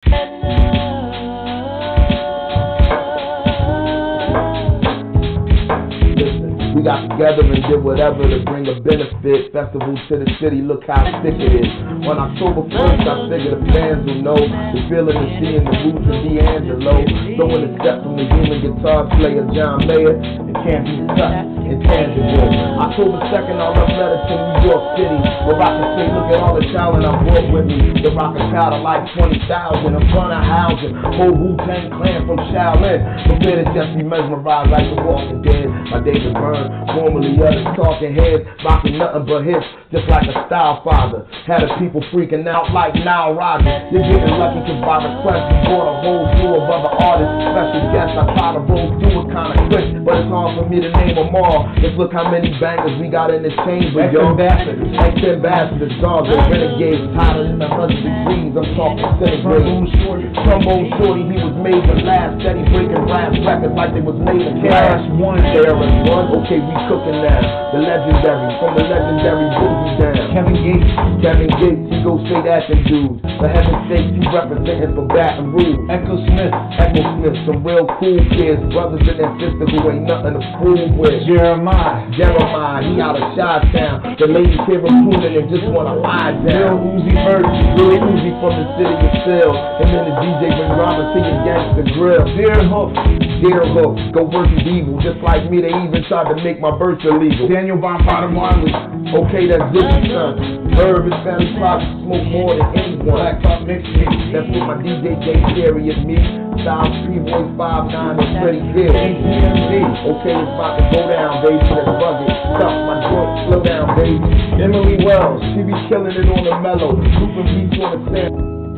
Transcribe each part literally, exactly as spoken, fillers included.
We got together and did whatever to bring a benefit. Festival to the city, look how sick it is. On October first, I figure the fans will know the feeling of seeing the roots of D'Angelo. Throwing a step from the human guitar player John Mayer and can't be touched, intangible. October second, I'll love letters to New York City, where I can say, look at all the talent I brought with me. The rock a crowd of like twenty thousand in front of housing. Whole Wu-Tang Clan from Shaolin. Prepare to just be mesmerized like the Walking Dead. My David Byrne, formerly others talking heads, rocking nothing but hits, just like a style father. Had the people freaking out like Nile Rodgers. You're getting lucky cause by request we brought a whole slew of other artists. Special guests, I try to roll through it kinda quick, but it's hard for me to name them all. Just look how many bangers we got in this chamber, yo. Ex-ambassadors, ex-ambassadors, dogs, and renegades, hotter than a hundred degrees. I'm talking centigrade. Some old shorty, he was made to last, steady breaking brass records like they was made of cash. One, there is one. Okay, we cooking now. The legendary, from the legendary Boogie down. Kevin Gates, Kevin Gates, he go straight at them dudes. For heaven's sake, he representing for Baton Rouge. Echo Smith, Echo Smith, some real cool kids, brothers and their sister who ain't nothing to fool with. Jeremiah, Jeremiah, he out of Chi-Town. The ladies hear him tuning and just wanna lie down. Lil Uzi Vert, Lil Uzi from the city of Phil. Him and the D J bring drama to your gangster grill. Deer Hook, Deer Hook, go versus evil. Just like me, they even tried to make my birth illegal. Daniel Von Potomarley, okay, that's Ziggy son. Herb is family props, smoke more than anyone. Black Top Mixtape, that's what my D J J Terry is me. Styles P-Boys five nine and Freddie Gill. A T M D, okay, it's about to go down, baby. Let's bug it. Stop my joint, slow down, baby. Emily Wells, she be killing it on the mellow. Looping beats on the sand.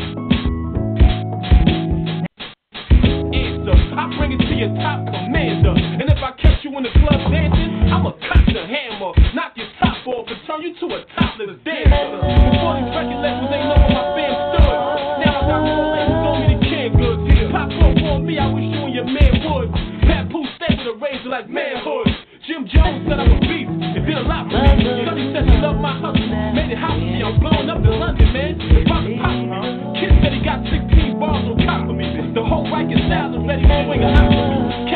I bring it to your top commander. And if I catch you in the club dancing, I'ma cut your hammer, knock your top off, and turn you to a topless dancer. Before these record labels ain't know where my fans stood. Now I got more labels on me than canned goods. Pop off on me, I wish you and your man would. Papoose stay with a razor like manhood. Jim Jones said I'm a beast, it did a lot for me. Sonny said she loved my hustle, made it hot for me. I'm blowing up in London, man. It's about to pop for me. Kid said he got sixteen bars on top of me. The whole Rikers style is ready to swing a hot for me.